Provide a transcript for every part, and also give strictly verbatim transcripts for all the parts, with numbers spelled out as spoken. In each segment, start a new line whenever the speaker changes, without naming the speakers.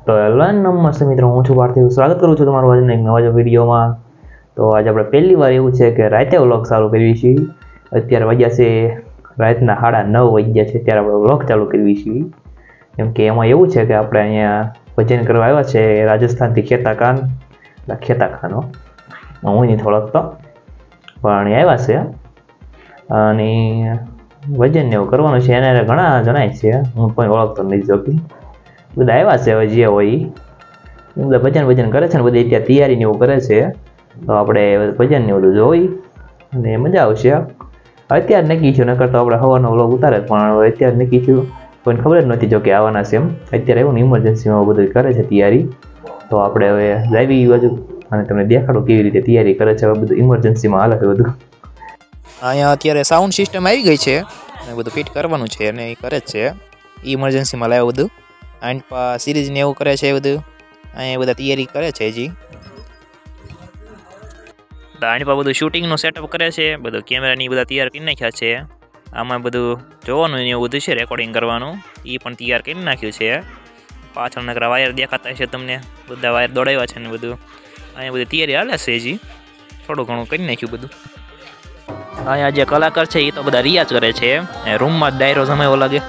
તો હેલો નમસ્તે મિત્રો, હું છું પાર્થિવ. સ્વાગત કરું છું તમારું આજના એક નવા વિડીયોમાં. તો આજે આપણે પહેલી વાર એવું છે કે રાતે વ્લોગ ચાલુ કરીએ છીએ. અત્યારે વાગ્યા છે રાતના સાડા નવ વાગ્યા છે, ત્યારે આપણે વ્લોગ ચાલુ કરીએ છીએ. કેમ કે એમાં એવું છે કે આપણે અહીંયા ભજન કરવા આવ્યા છે રાજસ્થાનથી ખેતાખાન, એટલે ખેતાખાનો હું નહીં થોડોક તો પણ આવ્યા છે અને ભજન એવું કરવાનું છે. એને ઘણા જણાય છે, હું પણ ઓળખતો નથી જોકી. બધા આવ્યા છે હવે જે હોય એ બધા ભજન ભજન કરે છે ને બધી અત્યારે તૈયારી ને એવું કરે છે. તો આપણે ભજન ને બધું જોઈ અને મજા આવશે. અત્યારે નક્કી થયું, નકર તો આપણે હવાનો વ્લોગ ઉતારે, પણ હવે અત્યારે નક્કી થયું, કોઈને ખબર જ નથી જો કે આવવાના છે એમ. અત્યારે એવું ને ઇમરજન્સીમાં બધું કરે છે તૈયારી. તો આપણે હવે જાવી એ બાજુ અને તમને દેખાડો કેવી રીતે તૈયારી કરે છે. હવે બધું ઇમરજન્સીમાં હાલે છે બધું.
અહીંયા અત્યારે સાઉન્ડ સિસ્ટમ આવી ગઈ છે અને બધું ફિટ કરવાનું છે અને એ કરે જ છે. ઇમરજન્સીમાં લાવ્યું બધું એન્ડ પા સિરીઝ ને એવું કરે છે બધું. અહીંયા બધા તૈયારી કરે છે હજી. એન્ડ પા બધું શૂટિંગનું સેટઅપ કરે છે, બધું કેમેરાની બધા તૈયાર કરી નાખ્યા છે. આમાં બધું જોવાનું ને એવું બધું છે, રેકોર્ડિંગ કરવાનું એ પણ તૈયાર કરી નાખ્યું છે. પાછળ નકરા વાયર દેખાતા છે તમને, બધા વાયર દોડાવ્યા છે ને બધું. અહીંયા બધી તૈયારી હાલે છે હજી, થોડું ઘણું કરી નાખ્યું બધું. અહીંયા જે કલાકાર છે એ તો બધા રિયાઝ કરે છે, રૂમમાં જ ડાયરો જમાયો લાગે.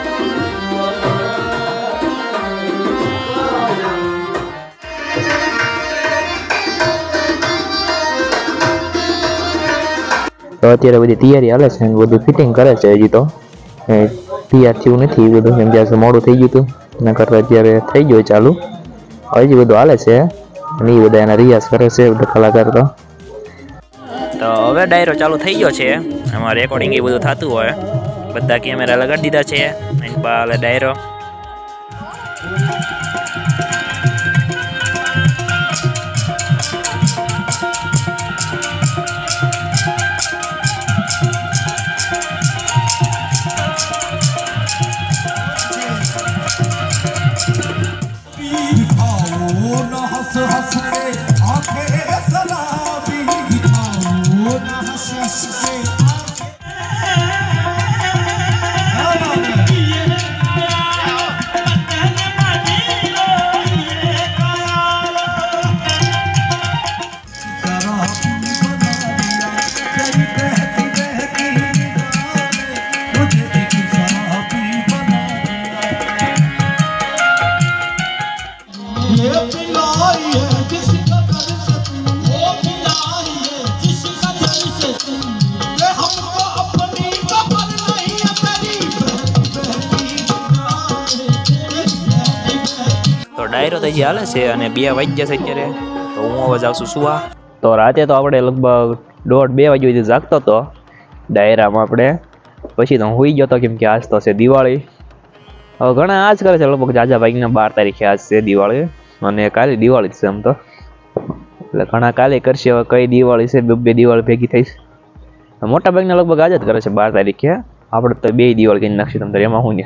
તો અત્યારે બધી તૈયારી હાલે છે, બધું ફિટિંગ કરે છે. હજી તો તૈયાર થયું નથી બધું, કેમ કે મોડું થઈ ગયું હતું. એના કરતાં અત્યારે થઈ ગયું ચાલુ, હજી બધું હાલે છે અને એ બધા એના રિયાઝ કરે છે બધા કલાકાર. તો
તો હવે ડાયરો ચાલુ થઈ ગયો છે, એમાં રેકોર્ડિંગ એ બધું થતું હોય. બધા કેમેરા લગાડી દીધા છે અને પાલે ડાયરો. તો ડાયરો તો હજી હાલે છે અને બે વાગ્યા છે અત્યારે. તો હું હવે જાઉં છું સુવા.
તો રાતે તો આપણે લગભગ દોઢ બે વાગ્યા સુધી જાગતો હતો ડાયરામાં આપણે. પછી તો હું સુઈ ગયો હતો, કેમ કે આજ તો છે દિવાળી. હવે ઘણા આજ કરે છે લગભગ જાજા ભાગના બાર તારીખે આજ છે દિવાળી અને કાલે દિવાળી છે એમ તો. એટલે ઘણા કાલે કરશે. હવે કઈ દિવાળી છે, બે દિવાળી ભેગી થઈશ. મોટા ભાગના લગભગ આજ જ કરે છે બાર તારીખે. આપણે તો બે દિવાળી કરી નાખશું તમને. એમાં હું ને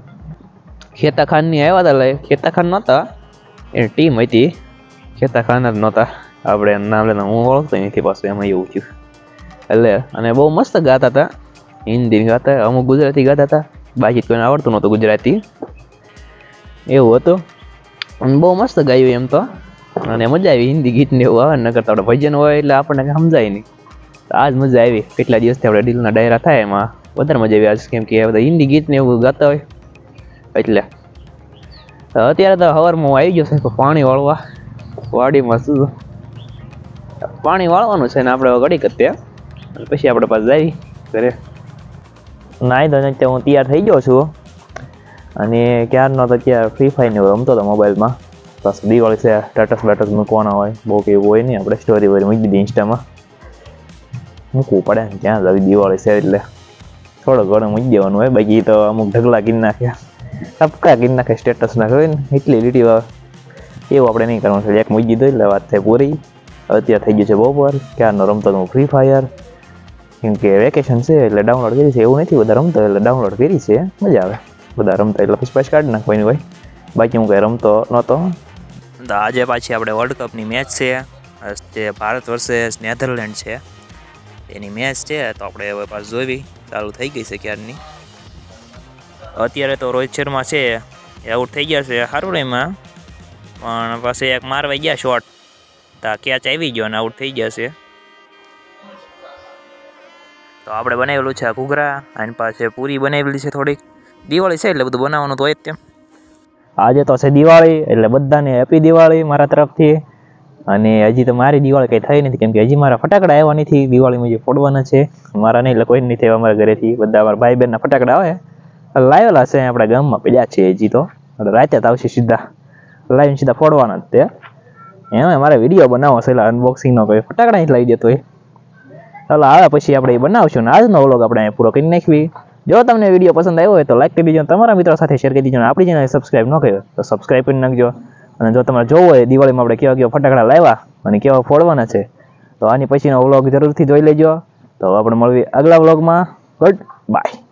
ખેતાખાનની આવ્યા હતા, એટલે ખેતાખાન નહોતા, એ ટીમ હતી. ખેતાખાન જ નહોતા, આપણે નામ લેતા હું ઓળખતો નથી પાછું, એમાં એવું થયું. એટલે અને બહુ મસ્ત ગાતા હતા, હિન્દી ગાતા, અમુક ગુજરાતી ગાતા હતા, બાકી કોઈને આવડતું નહોતું ગુજરાતી, એવું હતું. અને બહુ મસ્ત ગાયું એમ તો, અને મજા આવી. હિન્દી ગીતને એવું આવે ને, કરતા આપણે ભજન હોય એટલે આપણને કંઈ સમજાય નહીં. આજ મજા આવી. કેટલા દિવસથી આપણે દિલના ડાયરા થાય એમાં વધારે મજા આવી આજ, કેમ કે બધા હિન્દી ગીતને એવું ગાતા હોય એટલે. અત્યારે તો સવારમાં આવી ગયો છે પાણી વાળવા વાડીમાં. શું પાણી વાળવાનું છે ને આપણે ઘડી કરતે, પછી આપણે પાછું જઈએ ઘરે. નાઈ તો અત્યારે હું તૈયાર થઈ ગયો છું અને ક્યારનો તો અત્યારે ફ્રી ફાયર ને રમતો હતો મોબાઈલમાં. બસ દિવાળી છે, સ્ટેટસ બેટસ મૂકવાના હોય, બહુ કેવું હોય નહીં. આપણે સ્ટોરી વોરી મૂકી દીધી ઇન્સ્ટામાં, મૂકવું પડે ને ક્યાં જ આવી દિવાળી છે એટલે થોડો ઘણો મૂકી દેવાનું હોય. બાકી તો અમુક ઢગલા કરી નાખ્યા, ટપકા કરી નાખે સ્ટેટસ ના હોય ને એટલી લીટી આવે એવું આપણે નહીં કરવાનું છે. એક મૂકી દીધો એટલે વાત થાય પૂરી. અત્યારે થઈ ગયું છે બપોર, ક્યારનો રમતો હું ફ્રી ફાયર, કેમ કે વેકેશન છે એટલે ડાઉનલોડ કરી છે. એવું નથી બધા રમતો એટલે ડાઉનલોડ કરી છે, મજા આવે બધા રમતા એટલે પછી પાછી કાઢી નાખવાની હોય. બાકી હું કંઈ રમતો નહોતો.
તો આજે પાછી આપણે વર્લ્ડ કપની મેચ છે, જે ભારત વર્સેસ નેધરલેન્ડ છે એની મેચ છે. તો આપણે હવે પાછું જોવી ચાલુ થઈ ગઈ છે ક્યારની. અત્યારે તો રોહિત શર્મા છે એ આઉટ થઈ ગયા છે, સારું એમાં પણ પછી એક મારવા ગયા શોટ તા કેચ આવી ગયો અને આઉટ થઈ જશે. તો આપણે બનાવેલું છે આ ઘૂઘરા અને પાસે પૂરી બનાવેલી છે થોડીક. દિવાળી છે એટલે બધું બનાવવાનું તો હોય જ તેમ.
આજે તો છે દિવાળી એટલે બધાને હેપી દિવાળી મારા તરફથી. અને હજી તો મારી દિવાળી કંઈ થઈ નથી કેમ કે હજી મારા ફટાકડા આવ્યા નથી. દિવાળીમાં જે ફોડવાના છે મારા નહીં એટલે કોઈ નથી આવ્યા અમારા ઘરેથી. બધા અમારા ભાઈ બહેનના ફટાકડા આવે લાવેલા છે આપણા ગામમાં પડ્યા છે હજી તો. રાતે જ આવશે સીધા લાવીને સીધા ફોડવાના જ તે. એમાં મારે વિડીયો બનાવવો છે એટલે અનબોક્સિંગનો કોઈ ફટાકડા જ લાવી દેતો હોય. ચાલો આવે પછી આપણે એ બનાવશું ને આજનો વ્લોગ આપણે અહીંયા પૂરો કરી નાખવી. જો તમને વિડીયો પસંદ આવ્યો હોય તો લાઈક કરી દીજો, તમારા મિત્રો સાથે શેર કરી દીજો. આપણી ચેનલ સબસ્ક્રાઈબ ન કર્યો તો સબસ્ક્રાઈબ કરી નાખજો. અને જો તમારે જોવું હોય દિવાળીમાં આપણે કેવા કેવા ફટાકડા લાવ્યા અને કેવા ફોડવાના છે તો આની પછીનો વ્લોગ જરૂરથી જોઈ લેજો. તો આપણે મળવી આગલા વ્લોગમાં. Good by.